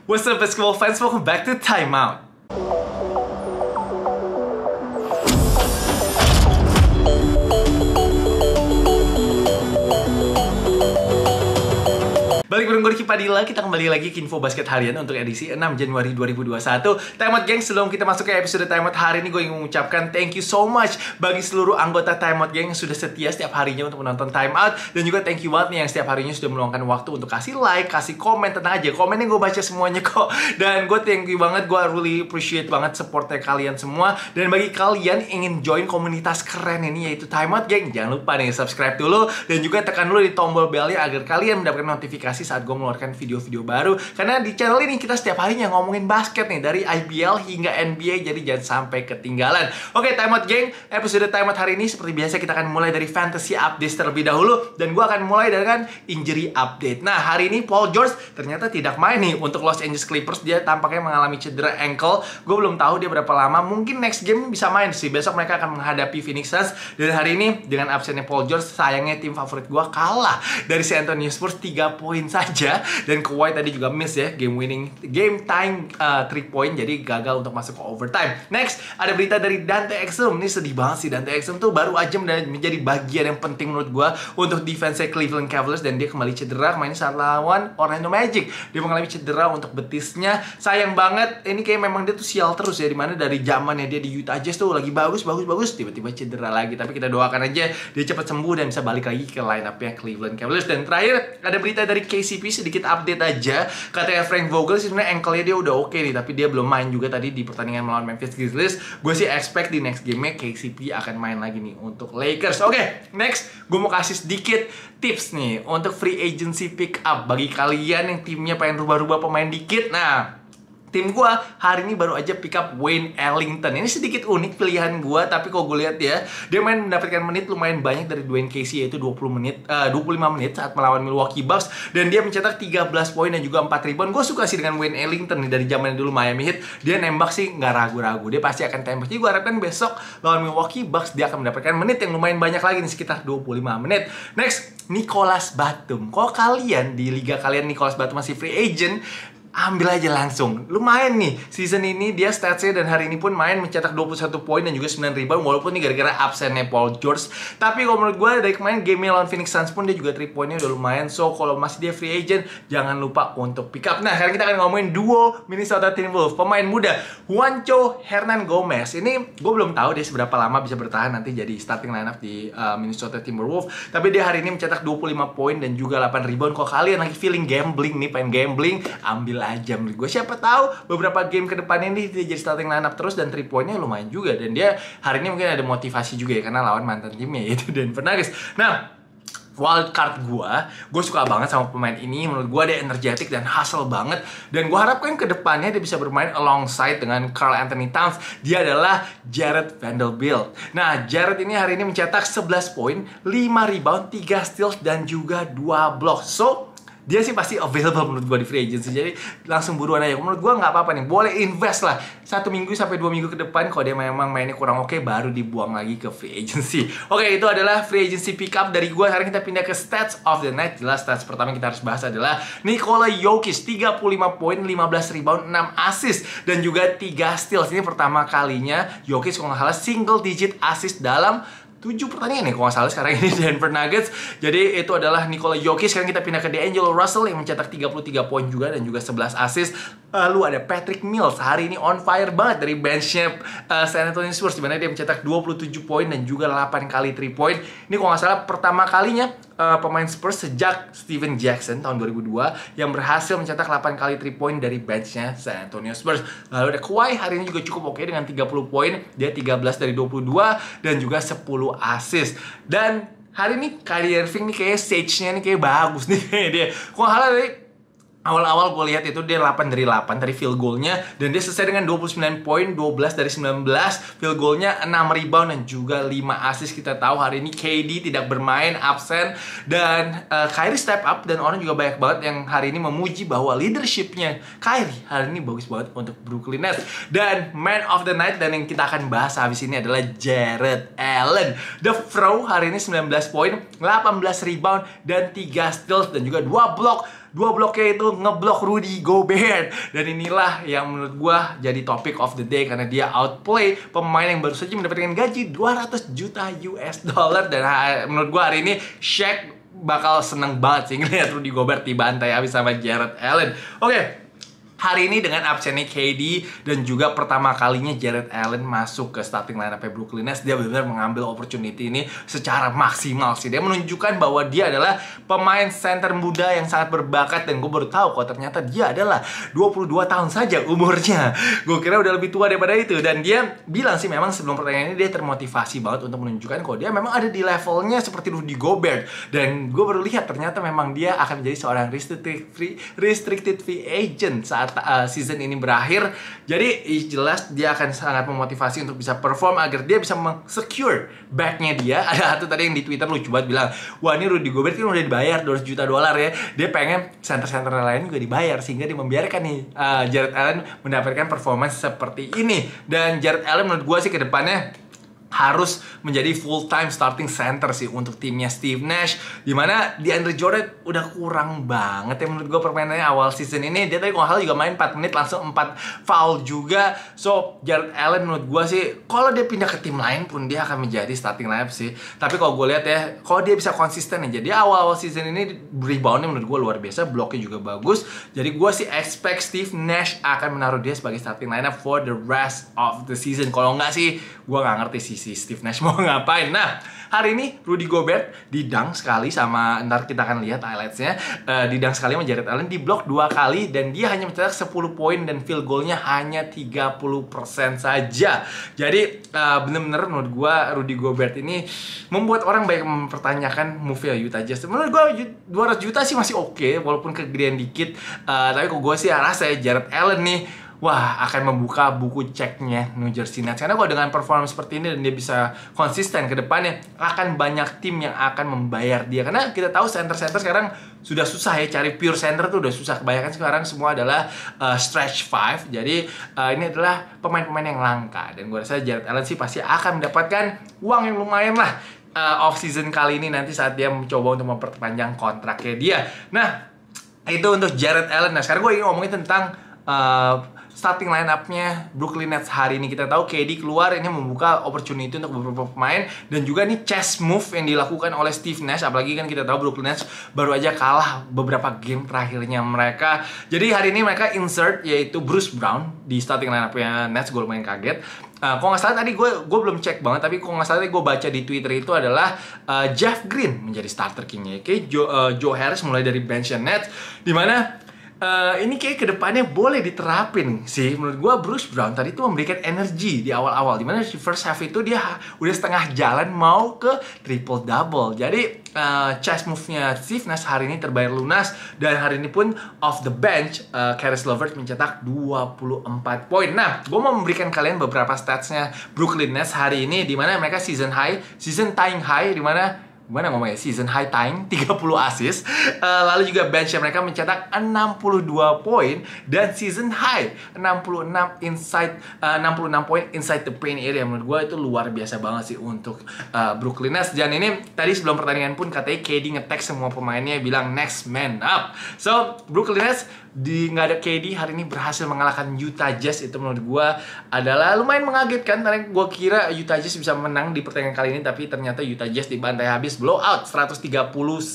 What's up basketball fans, welcome back to Timeout. Balik bareng gue Ricky Padilla, kita kembali lagi ke info basket harian untuk edisi 6 Januari 2021. Timeout Gang, sebelum kita masuk ke episode Timeout hari ini, gue ingin mengucapkan thank you so much bagi seluruh anggota Timeout Gang yang sudah setia setiap harinya untuk menonton Timeout. Dan juga thank you banget nih yang setiap harinya sudah meluangkan waktu untuk kasih like, kasih komen, tenang aja, komennya gue baca semuanya kok. Dan gue thank you banget, gue really appreciate banget supportnya kalian semua. Dan bagi kalian ingin join komunitas keren ini yaitu Timeout Gang, jangan lupa nih subscribe dulu dan juga tekan dulu di tombol belnya agar kalian mendapatkan notifikasi saat gue mengeluarkan video-video baru. Karena di channel ini kita setiap harinya ngomongin basket nih, dari IBL hingga NBA, jadi jangan sampai ketinggalan. Oke, Timeout Gang, episode Timeout hari ini seperti biasa kita akan mulai dari fantasy update terlebih dahulu, dan gue akan mulai dengan injury update. Nah, hari ini Paul George ternyata tidak main nih untuk Los Angeles Clippers. Dia tampaknya mengalami cedera ankle. Gue belum tahu dia berapa lama, mungkin next game bisa main sih. Besok mereka akan menghadapi Phoenix Suns. Dan hari ini dengan absennya Paul George, sayangnya tim favorit gue kalah dari San Antonio Spurs 3 poin saja. Dan Kawhi tadi juga miss ya game time 3 point, jadi gagal untuk masuk ke overtime. Next, ada berita dari Dante Exum. Ini sedih banget sih, Dante Exum tuh baru aja menjadi bagian yang penting menurut gue untuk defense Cleveland Cavaliers, dan dia kembali cedera kemarin saat lawan Orlando Magic. Dia mengalami cedera untuk betisnya. Sayang banget, ini kayak memang dia tuh sial terus ya, dimana dari zamannya dia di Utah Jazz tuh lagi bagus, tiba-tiba cedera lagi. Tapi kita doakan aja dia cepat sembuh dan bisa balik lagi ke line up-nya Cleveland Cavaliers. Dan terakhir, ada berita dari KCP, sedikit update aja. Katanya Frank Vogel sih sebenarnya ankle-nya dia udah oke nih, tapi dia belum main juga tadi di pertandingan melawan Memphis Grizzlies. Gue sih expect di next game-nya KCP akan main lagi nih untuk Lakers. Oke, next gue mau kasih sedikit tips nih untuk free agency pick up bagi kalian yang timnya pengen rubah-rubah pemain dikit. Nah, tim gue hari ini baru aja pick up Wayne Ellington. Ini sedikit unik pilihan gue, tapi kalau gue lihat ya, dia mendapatkan menit lumayan banyak dari Dwayne Casey, yaitu 25 menit saat melawan Milwaukee Bucks, dan dia mencetak 13 poin dan juga 4 rebound. Gue suka sih dengan Wayne Ellington nih, dari zaman dulu Miami Heat. Dia nembak sih nggak ragu-ragu, dia pasti akan tembak. Jadi gue harapkan besok lawan Milwaukee Bucks dia akan mendapatkan menit yang lumayan banyak lagi nih, sekitar 25 menit. Next, Nicolas Batum. Kalau kalian di liga kalian Nicolas Batum masih free agent, ambil aja langsung. Lumayan nih season ini dia statsnya, dan hari ini pun main mencetak 21 poin dan juga 9 rebound, walaupun ini gara-gara absennya Paul George. Tapi kalau menurut gue dari kemarin game lawan Phoenix Suns pun dia juga 3 poinnya udah lumayan. So kalau masih dia free agent, jangan lupa untuk pick up. Nah, sekarang kita akan ngomongin duo Minnesota Timberwolves, pemain muda Juancho Hernangomez. Ini gue belum tahu dia seberapa lama bisa bertahan nanti jadi starting lineup di Minnesota Timberwolves. Tapi dia hari ini mencetak 25 poin dan juga 8 rebound. Kalau kalian lagi feeling gambling nih, pengen gambling, ambil aja menurut gue. Siapa tahu beberapa game ke depannya ini dia jadi starting lineup terus, dan 3 poinnya lumayan juga. Dan dia hari ini mungkin ada motivasi juga ya, karena lawan mantan timnya yaitu Denver Nuggets. Nah, wildcard gue suka banget sama pemain ini. Menurut gue dia energetik dan hustle banget, dan gue harapkan ke depannya dia bisa bermain alongside dengan Karl Anthony Towns. Dia adalah Jarred Vanderbilt. Nah, Jarred ini hari ini mencetak 11 poin, 5 rebound, 3 steals dan juga 2 blok. So dia sih pasti available menurut gue di free agency, jadi langsung buruan aja. Menurut gue nggak apa-apa nih, boleh invest lah 1 minggu sampai 2 minggu ke depan. Kalau dia memang mainnya kurang oke, baru dibuang lagi ke free agency. Oke, itu adalah free agency pick up dari gue. Sekarang kita pindah ke stats of the night. Jelas stats pertama yang kita harus bahas adalah Nikola Jokic, 35 poin, 15 rebound, 6 assist dan juga 3 steals. Ini pertama kalinya Jokic kalau nggak salah single digit assist dalam 7 pertandingan nih kalau nggak salah sekarang ini Denver Nuggets. Jadi itu adalah Nikola Jokic. Sekarang kita pindah ke D'Angelo Russell yang mencetak 33 poin juga dan juga 11 assist. Lalu ada Patrick Mills, hari ini on fire banget dari benchnya San Antonio Spurs, dimana dia mencetak 27 poin dan juga 8 kali 3 point. Ini kalau nggak salah pertama kalinya pemain Spurs sejak Steven Jackson tahun 2002 yang berhasil mencetak 8 kali 3 point dari benchnya San Antonio Spurs. Lalu ada Kawhi, hari ini juga cukup oke dengan 30 poin. Dia 13 dari 22 dan juga 10 assist. Dan hari ini Kyrie Irving nih kayak stage-nya nih kayak bagus nih kayak dia. Kok hal dari awal-awal gue lihat itu dia 8 dari 8 dari field goalnya, dan dia selesai dengan 29 poin, 12 dari 19 field goalnya, 6 rebound dan juga 5 assist. Kita tahu hari ini KD tidak bermain, absen, dan Kyrie step up, dan orang juga banyak banget yang hari ini memuji bahwa leadershipnya Kyrie hari ini bagus banget untuk Brooklyn Nets. Dan man of the night dan yang kita akan bahas habis ini adalah Jarrett Allen. The Fro hari ini 19 poin, 18 rebound dan 3 steals dan juga 2 block. dua bloknya itu ngeblok Rudy Gobert. Dan inilah yang menurut gua jadi topic of the day karena dia outplay pemain yang baru saja mendapatkan gaji 200 juta US dollar. Dan menurut gua hari ini Shaq bakal seneng banget sih ngeliat Rudy Gobert dibantai habis sama Jarrett Allen. Oke. Hari ini dengan absennya KD dan juga pertama kalinya Jarrett Allen masuk ke starting lineup Brooklyn Nets, dia benar-benar mengambil opportunity ini secara maksimal sih. Dia menunjukkan bahwa dia adalah pemain center muda yang sangat berbakat dan gue baru tahu kok ternyata dia adalah 22 tahun saja umurnya. Gue kira udah lebih tua daripada itu. Dan dia bilang sih memang sebelum pertandingan ini dia termotivasi banget untuk menunjukkan kok dia memang ada di levelnya seperti Rudy Gobert. Dan gue baru lihat ternyata memang dia akan menjadi seorang restricted free agent saat season ini berakhir. Jadi jelas dia akan sangat memotivasi untuk bisa perform agar dia bisa secure backnya dia. Ada satu tadi yang di Twitter lucu banget bilang, wah ini Rudy Gobert kan udah dibayar 200 juta dolar ya, dia pengen center-center lain juga dibayar sehingga dia membiarkan nih Jarrett Allen mendapatkan performance seperti ini. Dan Jarrett Allen menurut gue sih ke depannya harus menjadi full time starting center sih untuk timnya Steve Nash, dimana DeAndre Jordan udah kurang banget ya menurut gue permainannya awal season ini. Dia tadi kalau juga main 4 menit langsung 4 foul juga. So Jarrett Allen menurut gue sih kalau dia pindah ke tim lain pun dia akan menjadi starting lineup sih. Tapi kalau gue lihat ya, kalau dia bisa konsisten ya, jadi awal season ini reboundnya menurut gue luar biasa, bloknya juga bagus. Jadi gue sih expect Steve Nash akan menaruh dia sebagai starting lineup for the rest of the season. Kalau enggak sih gue nggak ngerti sih si Steve Nash mau ngapain. Nah, hari ini Rudy Gobert didang sekali sama, ntar kita akan lihat highlights-nya, didang sekali sama Jarrett Allen, diblok 2 kali dan dia hanya mencetak 10 poin dan field goal-nya hanya 30% saja. Jadi bener-bener menurut gua Rudy Gobert ini membuat orang banyak mempertanyakan move-nya Utah Jazz. Menurut gua 200 juta sih masih oke, walaupun kegedean dikit, tapi kok gua sih rasa ya Jarrett Allen nih wah akan membuka buku ceknya New Jersey Nets. Karena kalau dengan performance seperti ini dan dia bisa konsisten ke depannya, akan banyak tim yang akan membayar dia. Karena kita tahu center-center sekarang sudah susah ya, cari pure center tuh udah susah. Kebanyakan sekarang semua adalah stretch 5. Jadi ini adalah pemain-pemain yang langka. Dan gue rasa Jarrett Allen sih pasti akan mendapatkan uang yang lumayan lah off season kali ini nanti saat dia mencoba untuk memperpanjang kontraknya dia. Nah, itu untuk Jarrett Allen. Nah, sekarang gue ingin ngomongin tentang starting line-up-nya Brooklyn Nets hari ini. Kita tahu KD keluar, ini membuka opportunity untuk beberapa pemain. Dan juga nih chess move yang dilakukan oleh Steve Nash. Apalagi kan kita tahu Brooklyn Nets baru aja kalah beberapa game terakhirnya mereka. Jadi hari ini mereka insert yaitu Bruce Brown di starting line-up-nya Nets. Gue lumayan kaget. Kalau nggak salah tadi gue belum cek banget, tapi kalau nggak salah tadi gue baca di Twitter itu adalah Jeff Green menjadi starter king-nya. Oke, Joe Harris mulai dari bench Nets, dimana ini kayak kedepannya boleh diterapin sih. Menurut gue Bruce Brown tadi tuh memberikan energi di awal-awal, dimana di first half itu dia udah setengah jalan mau ke triple double. Jadi chess move-nya Steve Nash hari ini terbayar lunas. Dan hari ini pun off the bench Caris LeVert mencetak 24 poin. Nah, gue mau memberikan kalian beberapa statsnya Brooklyn Nets hari ini, dimana mereka season tying high, dimana ngomongnya season high tying 30 assist. Lalu juga bench mereka mencetak 62 poin dan season high 66 poin inside the paint area. Menurut gue itu luar biasa banget sih untuk Brooklyn Nets. Dan ini tadi sebelum pertandingan pun katanya KD nge-tag semua pemainnya bilang next man up. So Brooklyn Nets nggak ada KD hari ini berhasil mengalahkan Utah Jazz. Itu menurut gue adalah lumayan mengagetkan, karena gue kira Utah Jazz bisa menang di pertandingan kali ini, tapi ternyata Utah Jazz dibantai habis, blowout 130-96.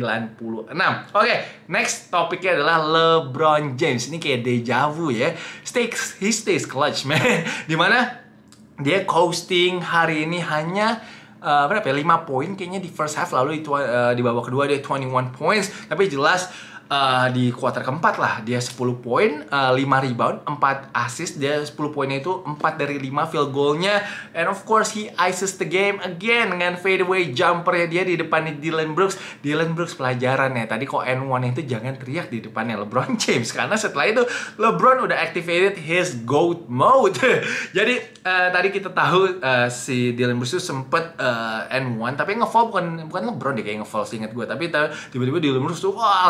Oke, next topiknya adalah LeBron James. Ini kayak deja vu ya. He stays clutch man. Dimana dia coasting hari ini hanya berapa ya, 5 poin kayaknya di first half. Lalu itu di babak kedua dia 21 points. Tapi jelas di kuarter keempat lah dia 10 poin, 5 rebound, 4 assist. Dia 10 poinnya itu 4 dari 5 field goalnya. And of course he ices the game again dengan fadeaway jumpernya dia di depannya Dillon Brooks. Dillon Brooks pelajaran ya, tadi kok N1 itu jangan teriak di depannya LeBron James, karena setelah itu LeBron udah activated his GOAT mode. Jadi tadi kita tahu si Dillon Brooks itu sempet N1, tapi nge-foul bukan LeBron deh kayak nge-foul, seinget gue. Tapi tiba-tiba Dillon Brooks tuh wah langsung ekspresi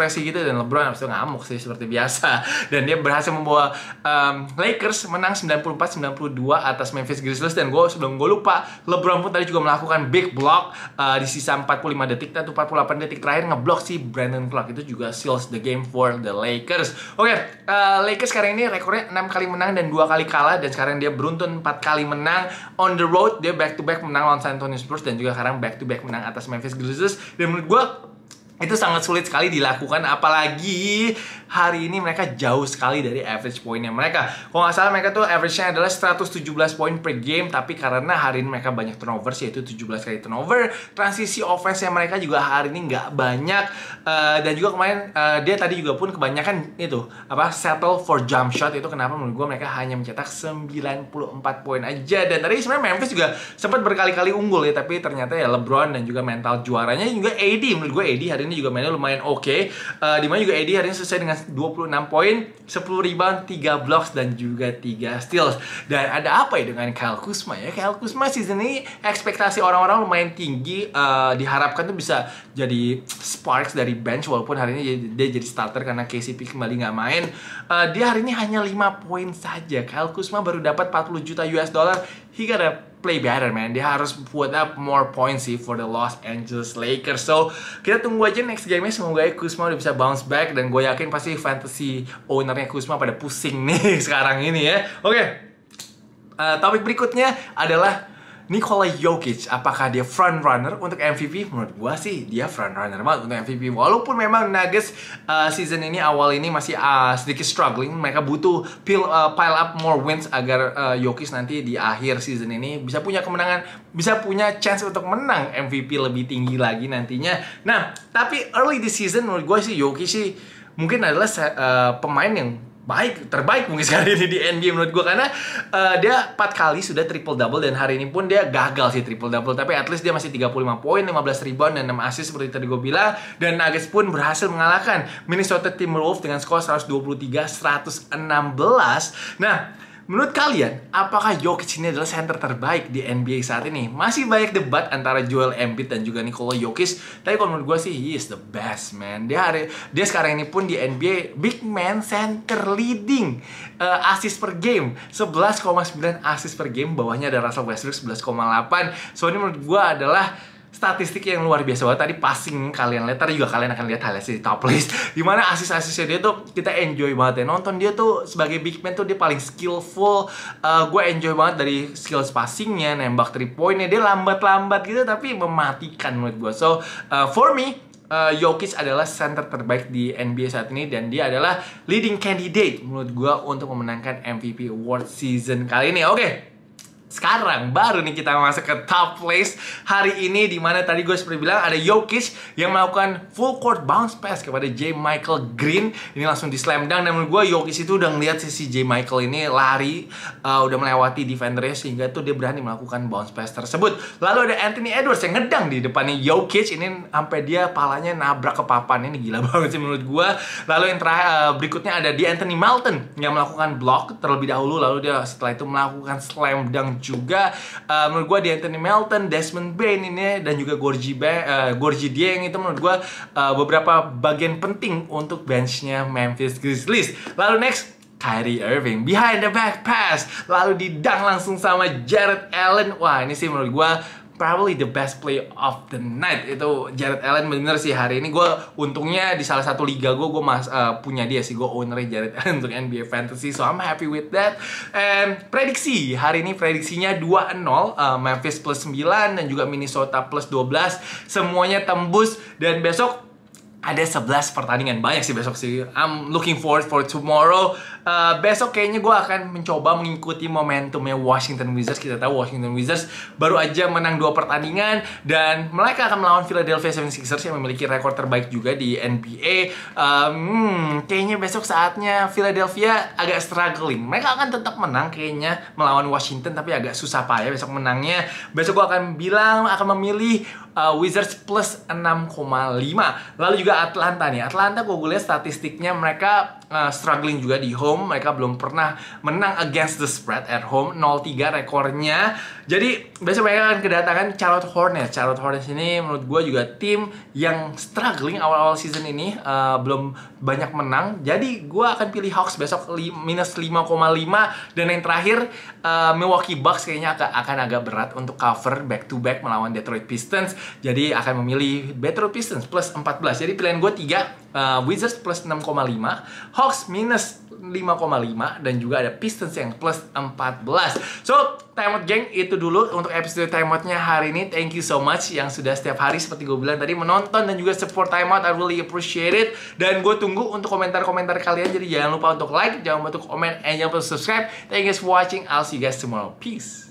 ekspresi gitu, dan LeBron habis itu ngamuk sih seperti biasa. Dan dia berhasil membawa Lakers menang 94-92 atas Memphis Grizzlies. Dan sebelum gue lupa, LeBron pun tadi juga melakukan big block di sisa 45 detik atau 48 detik terakhir, ngeblok si Brandon Clark. Itu juga seals the game for the Lakers. Oke, Lakers sekarang ini rekornya 6 kali menang dan 2 kali kalah, dan sekarang dia beruntun 4 kali menang on the road. Dia back to back menang lawan San Antonio Spurs, dan juga sekarang back to back menang atas Memphis Grizzlies. Dan menurut gue itu sangat sulit sekali dilakukan, apalagi hari ini mereka jauh sekali dari average poinnya mereka. Kalau nggak salah mereka tuh average-nya adalah 117 poin per game, tapi karena hari ini mereka banyak turnover, yaitu 17 kali turnover. Transisi offense-nya mereka juga hari ini nggak banyak, dan juga kemarin dia tadi juga pun kebanyakan itu settle for jump shot. Itu kenapa menurut gue mereka hanya mencetak 94 poin aja. Dan tadi sebenarnya Memphis juga sempat berkali-kali unggul ya, tapi ternyata ya LeBron dan juga mental juaranya juga AD. Menurut gue AD hari ini juga mainnya lumayan oke. Dimana juga AD hari ini selesai dengan 26 poin, 10 rebound, 3 blocks, dan juga 3 steals. Dan ada apa ya dengan Kyle Kuzma ya? Kyle Kuzma season ini ekspektasi orang-orang lumayan tinggi, diharapkan tuh bisa jadi sparks dari bench, walaupun hari ini dia jadi starter karena KCP kembali nggak main. Dia hari ini hanya 5 poin saja. Kyle Kuzma baru dapat 40 juta US dollar. He gotta play better, man. Dia harus put up more points sih for the Los Angeles Lakers. So, kita tunggu aja next game-nya. Semoga Kuzma udah bisa bounce back. Dan gue yakin pasti fantasy ownernya Kuzma pada pusing nih sekarang ini ya. Oke. Topik berikutnya adalah Nikola Jokic. Apakah dia front runner untuk MVP? Menurut gua sih dia front runner banget untuk MVP. Walaupun memang Nuggets season ini awal ini masih sedikit struggling. Mereka butuh pile up more wins agar Jokic nanti di akhir season ini bisa punya kemenangan, bisa punya chance untuk menang MVP lebih tinggi lagi nantinya. Nah, tapi early this season menurut gua sih Jokic sih mungkin adalah pemain yang terbaik mungkin sekali ini di NBA menurut gue, karena dia 4 kali sudah triple double, dan hari ini pun dia gagal sih triple double, tapi at least dia masih 35 poin, 15 rebound, dan 6 assist seperti tadi gue bilang. Dan Nuggets pun berhasil mengalahkan Minnesota Timberwolves dengan skor 123-116. Nah, menurut kalian, apakah Jokic ini adalah center terbaik di NBA saat ini? Masih banyak debat antara Joel Embiid dan juga Nikola Jokic. Tapi kalau menurut gue sih, he is the best, man. Dia sekarang ini pun di NBA big man center leading assist per game. 11,9 assist per game. Bawahnya ada Russell Westbrook 11,8. So, ini menurut gue adalah statistik yang luar biasa banget. Tadi passing kalian lihat, tadi juga kalian akan lihat highlights di top list, dimana asis-asisnya dia tuh kita enjoy banget ya nonton. Dia tuh sebagai big man tuh dia paling skillful. Gue enjoy banget dari skills passingnya, nembak 3 pointnya. Dia lambat-lambat gitu tapi mematikan menurut gue. So for me, Jokic adalah center terbaik di NBA saat ini, dan dia adalah leading candidate menurut gue untuk memenangkan MVP award season kali ini. Oke. Sekarang baru nih kita masuk ke top place hari ini, dimana tadi gue seperti bilang ada Jokic yang melakukan full court bounce pass kepada J. Michael Green. Ini langsung di slam dunk, dan menurut gue Jokic itu udah ngeliat si J. Michael ini lari, udah melewati defendernya, sehingga tuh dia berani melakukan bounce pass tersebut. Lalu ada Anthony Edwards yang ngedang di depannya Jokic, ini sampai dia palanya nabrak ke papan. Ini gila banget sih menurut gue. Lalu yang terakhir berikutnya ada di Anthony Melton yang melakukan block terlebih dahulu, lalu dia setelah itu melakukan slam dunk juga. Menurut gue di Anthony Melton, Desmond Bane ini, dan juga Gorgui Dieng itu menurut gue beberapa bagian penting untuk benchnya Memphis Grizzlies. Lalu next, Kyrie Irving behind the back pass, lalu didang langsung sama Jarrett Allen. Wah, ini sih menurut gue probably the best play of the night. Itu Jarrett Allen bener sih hari ini. Gue untungnya di salah satu liga gue punya dia sih. Gue ownernya Jarrett Allen untuk NBA Fantasy. So I'm happy with that. And prediksi hari ini, prediksinya 2-0, Memphis plus 9 dan juga Minnesota plus 12. Semuanya tembus, dan besok ada 11 pertandingan. Banyak sih besok sih. I'm looking forward for tomorrow. Besok kayaknya gue akan mencoba mengikuti momentumnya Washington Wizards. Kita tahu Washington Wizards baru aja menang 2 pertandingan, dan mereka akan melawan Philadelphia 76ers yang memiliki rekor terbaik juga di NBA. Kayaknya besok saatnya Philadelphia agak struggling. Mereka akan tetap menang kayaknya melawan Washington, tapi agak susah payah besok menangnya. Besok gue akan memilih Wizards plus 6,5. Lalu juga Atlanta nih. Atlanta gue lihat statistiknya mereka struggling juga di home. Mereka belum pernah menang against the spread at home. 0-3 rekornya. Jadi besok mereka akan kedatangan Charlotte Hornets. Charlotte Hornets ini menurut gue juga tim yang struggling awal-awal season ini, belum banyak menang. Jadi gue akan pilih Hawks besok minus 5,5. Dan yang terakhir Milwaukee Bucks kayaknya akan agak berat untuk cover back to back melawan Detroit Pistons. Jadi akan memilih Detroit Pistons plus 14. Jadi pilihan gue 3, Wizards plus 6,5, Hawks minus 5,5, dan juga ada Pistons yang plus 14. So, Time Out Gang, itu dulu untuk episode Time Out-nya hari ini. Thank you so much yang sudah setiap hari seperti gue bilang tadi menonton dan juga support Time Out. I really appreciate it. Dan gue tunggu untuk komentar-komentar kalian. Jadi jangan lupa untuk like, jangan lupa untuk komen, and jangan lupa untuk subscribe. Thank you guys for watching. I'll see you guys tomorrow. Peace.